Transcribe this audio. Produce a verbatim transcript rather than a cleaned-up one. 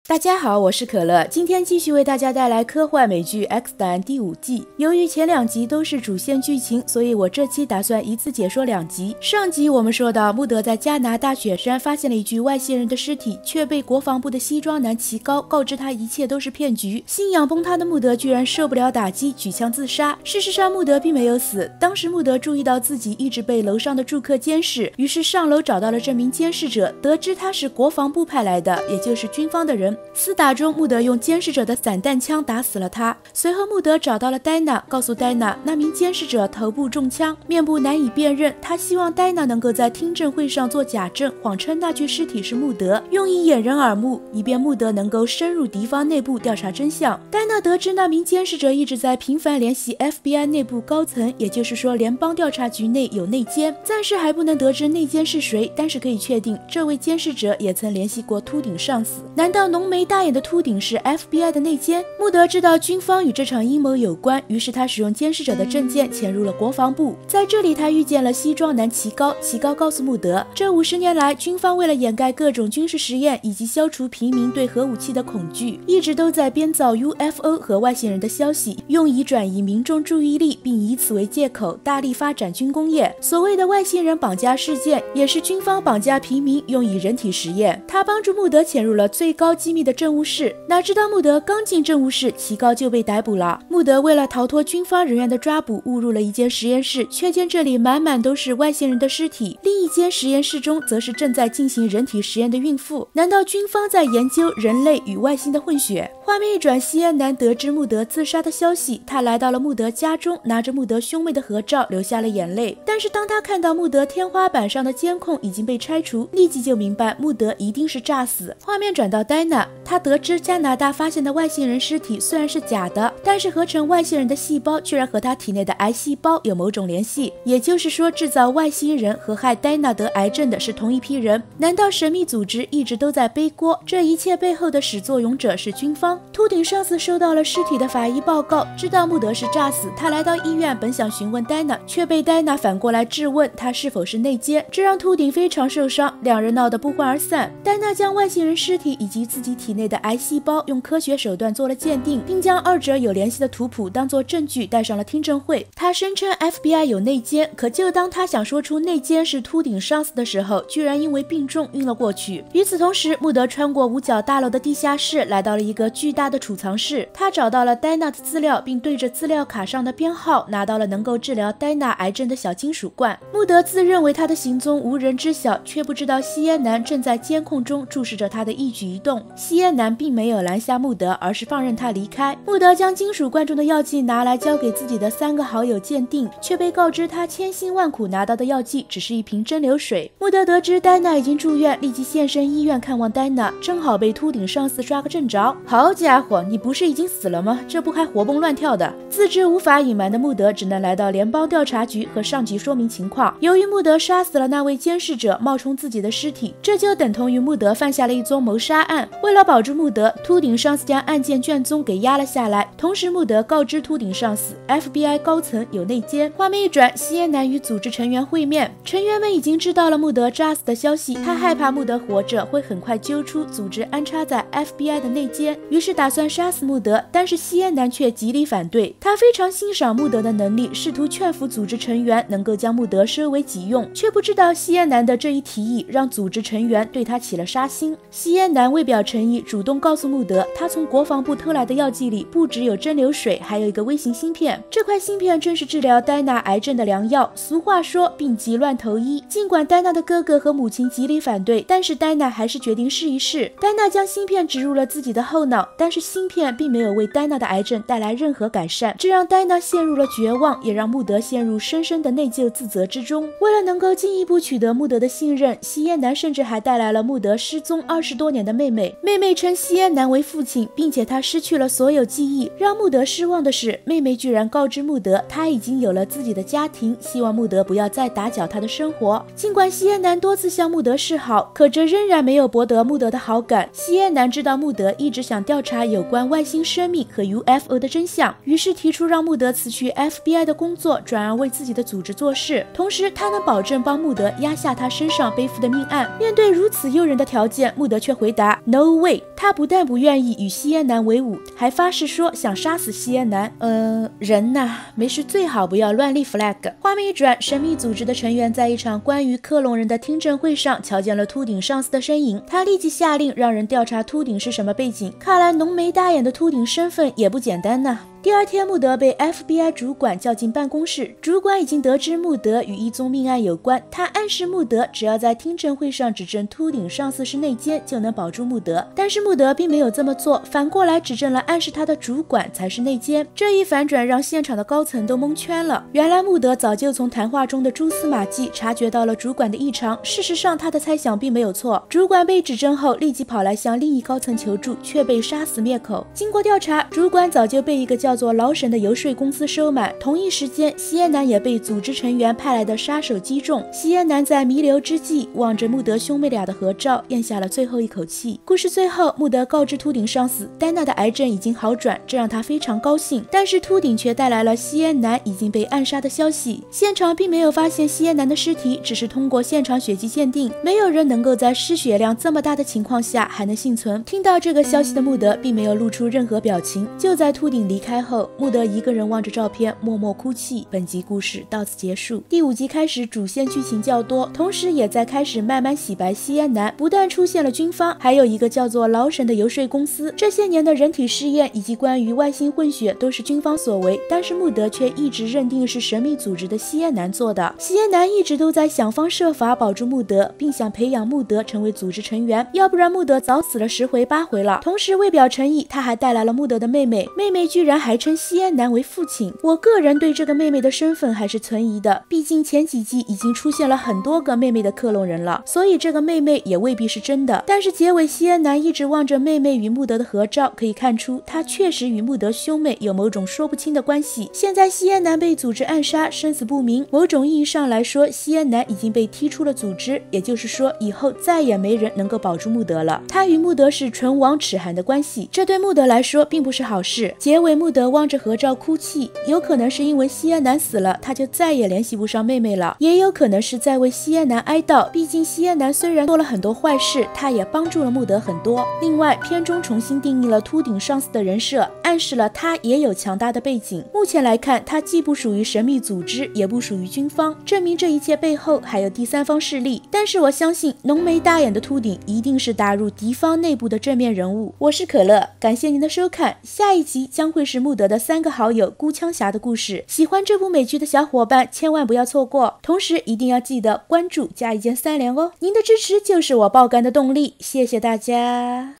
大家好，我是可乐，今天继续为大家带来科幻美剧《X 档案》第五季。由于前两集都是主线剧情，所以我这期打算一次解说两集。上集我们说到，穆德在加拿大雪山发现了一具外星人的尸体，却被国防部的西装男齐高告知他一切都是骗局。信仰崩塌的穆德居然受不了打击，举枪自杀。事实上，穆德并没有死。当时穆德注意到自己一直被楼上的住客监视，于是上楼找到了这名监视者，得知他是国防部派来的，也就是军方的人。厮打中，穆德用监视者的散弹枪打死了他。随后，穆德找到了戴娜，告诉戴娜那名监视者头部中枪，面部难以辨认。他希望戴娜能够在听证会上做假证，谎称那具尸体是穆德，用以掩人耳目，以便穆德能够深入敌方内部调查真相。戴娜得知那名监视者一直在频繁联系 F B I 内部高层，也就是说联邦调查局内有内奸，暂时还不能得知内奸是谁，但是可以确定这位监视者也曾联系过秃顶上司。难道浓眉大眼的秃顶是 F B I 的内奸？穆德知道军方与这场阴谋有关，于是他使用监视者的证件潜入了国防部。在这里，他遇见了西装男齐高。齐高告诉穆德，这五十年来，军方为了掩盖各种军事实验以及消除平民对核武器的恐惧，一直都在编造 U F O 和外星人的消息，用以转移民众注意力，并以此为借口大力发展军工业。所谓的外星人绑架事件，也是军方绑架平民，用以人体实验。他帮助穆德潜入了最高机密的政务室，哪知道穆德刚进政务室，齐高就被逮捕了。穆德为了逃脱军方人员的抓捕，误入了一间实验室，却见这里满满都是外星人的尸体。另一间实验室中则是正在进行人体实验的孕妇。难道军方在研究人类与外星的混血？画面一转，西安男得知穆德自杀的消息，他来到了穆德家中，拿着穆德兄妹的合照，流下了眼泪。但是当他看到穆德天花板上的监控已经被拆除，立即就明白穆德一定是诈死。画面转到戴娜，他得知加拿大发现的外星人尸体虽然是假的，但是合成外星人的细胞居然和他体内的癌细胞有某种联系，也就是说制造外星人和害戴娜得癌症的是同一批人。难道神秘组织一直都在背锅？这一切背后的始作俑者是军方。秃顶上司收到了尸体的法医报告，知道穆德是诈死，他来到医院本想询问戴娜，却被戴娜反过来质问他是否是内奸，这让秃顶非常受伤，两人闹得不欢而散。戴娜将外星人尸体以及自己体内的癌细胞用科学手段做了鉴定，并将二者有联系的图谱当作证据带上了听证会。他声称 F B I 有内奸，可就当他想说出内奸是秃顶上司的时候，居然因为病重晕了过去。与此同时，穆德穿过五角大楼的地下室，来到了一个巨大的储藏室。他找到了戴娜的资料，并对着资料卡上的编号拿到了能够治疗戴娜癌症的小金属罐。穆德自认为他的行踪无人知晓，却不知道西耶南正在监控中注视着他的一举一动。西耶南并没有拦下穆德，而是放任他离开。穆德将金属罐中的药剂拿来交给自己的三个好友鉴定，却被告知他千辛万苦拿到的药剂只是一瓶蒸馏水。穆德得知戴娜已经住院，立即现身医院看望戴娜，正好被秃顶上司抓个正着。好家伙，你不是已经死了吗？这不还活蹦乱跳的？自知无法隐瞒的穆德只能来到联邦调查局和上级说明情况。由于穆德杀死了那位监视者，冒充自己的尸体，这就等同于穆德犯下了一宗谋杀案。为了保住穆德，秃顶上司将案件卷宗给压了下来。同时，穆德告知秃顶上司 F B I 高层有内奸。画面一转，西耶南与组织成员会面，成员们已经知道了穆德诈死的消息，他害怕穆德活着会很快揪出组织安插在 F B I 的内奸，于是打算杀死穆德。但是西耶南却极力反对，他非常欣赏穆德的能力，试图劝服组织成员能够将穆德收为己用，却不知道西耶南的这一提议让组织成员对他起了杀心。西耶南为表诚意，主动告诉穆德，他从国防部偷来的药剂里不只有蒸馏水，还有一个微型芯片。这块芯片正是治疗戴娜癌症的良药。俗话说病急乱投医，尽管戴娜的哥哥和母亲极力反对，但是戴娜还是决定试一试。戴娜将芯片植入了自己的后脑，但是芯片并没有为戴娜的癌症带来任何改善，这让戴娜陷入了绝望，也让穆德陷入深深的内疚自责之中。为了能够进一步取得穆德的信任，西耶南甚至还带来了穆德失踪二十多年的妹妹。妹妹称西耶南为父亲，并且他失去了所有记忆。让穆德失望的是，妹妹居然告知穆德他已经有了自己的家庭，希望穆德不要再打搅他的生活。尽管西耶南多次向穆德示好，可这仍然没有博得穆德的好感。西耶南知道穆德一直想调调查有关外星生命和 U F O 的真相，于是提出让穆德辞去 F B I 的工作，转而为自己的组织做事，同时他能保证帮穆德压下他身上背负的命案。面对如此诱人的条件，穆德却回答 No way。 他不但不愿意与吸烟男为伍，还发誓说想杀死吸烟男。呃，人呐，没事最好不要乱立 flag。 画面一转，神秘组织的成员在一场关于克隆人的听证会上瞧见了秃顶上司的身影，他立即下令让人调查秃顶是什么背景。看来浓眉大眼的秃顶身份也不简单呢。第二天，穆德被 F B I 主管叫进办公室，主管已经得知穆德与一宗命案有关，他暗示穆德只要在听证会上指证秃顶上司是内奸，就能保住穆德。但是穆德并没有这么做，反过来指证了暗示他的主管才是内奸。这一反转让现场的高层都蒙圈了。原来穆德早就从谈话中的蛛丝马迹察觉到了主管的异常，事实上他的猜想并没有错。主管被指证后，立即跑来向另一高层求助，却被杀死灭口。经过调查，主管早就被一个叫做劳神的游说公司收买。同一时间，吸烟男也被组织成员派来的杀手击中。吸烟男在弥留之际，望着穆德兄妹俩的合照，咽下了最后一口气。故事最后，穆德告知秃顶上司，丹娜的癌症已经好转，这让他非常高兴。但是秃顶却带来了吸烟男已经被暗杀的消息。现场并没有发现吸烟男的尸体，只是通过现场血迹鉴定，没有人能够在失血量这么大的情况下还能幸存。听到这个消息的穆德并没有露出任何表情。就在秃顶离开后，穆德一个人望着照片默默哭泣。本集故事到此结束。第五集开始主线剧情较多，同时也在开始慢慢洗白吸烟男。不但出现了军方，还有一个叫做劳神的游说公司。这些年的人体试验以及关于外星混血都是军方所为，但是穆德却一直认定是神秘组织的吸烟男做的。吸烟男一直都在想方设法保住穆德，并想培养穆德成为组织成员，要不然穆德早死了十回八回了。同时为表诚意，他还带来了穆德的妹妹，妹妹居然还称吸烟男为父亲。我个人对这个妹妹的身份还是存疑的，毕竟前几季已经出现了很多个妹妹的克隆人了，所以这个妹妹也未必是真的。但是结尾吸烟男一直望着妹妹与穆德的合照，可以看出他确实与穆德兄妹有某种说不清的关系。现在吸烟男被组织暗杀，生死不明，某种意义上来说，吸烟男已经被踢出了组织，也就是说以后再也没人能够保住穆德了。他与穆德是唇亡齿寒的关系，这对穆德来说并不是好事。结尾穆德望着合照哭泣，有可能是因为吸烟男死了，他就再也联系不上妹妹了，也有可能是在为吸烟男哀悼，毕竟吸烟男虽然做了很多坏事，他也帮助了穆德很多。另外，片中重新定义了秃顶上司的人设，暗示了他也有强大的背景。目前来看，他既不属于神秘组织，也不属于军方，证明这一切背后还有第三方势力。但是我相信浓眉大眼的秃顶一定是打入敌方内部的正面人物。我是可乐，感谢您的收看，下一集将会是穆德的三个好友孤枪侠的故事。喜欢这部美剧的小伙伴千万不要错过，同时一定要记得关注加一键三连哦，您的支持就是我爆肝的动力，谢谢大家。